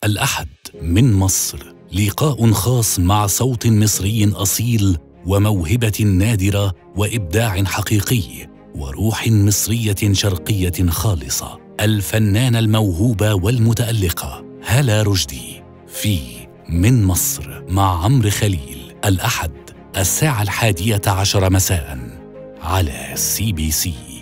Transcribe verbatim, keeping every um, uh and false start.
الأحد من مصر، لقاء خاص مع صوت مصري أصيل وموهبة نادرة وإبداع حقيقي وروح مصرية شرقية خالصة، الفنانة الموهوبة والمتألقة هالة رشدي في من مصر مع عمرو خليل، الأحد الساعة الحادية عشر مساء على سي بي سي.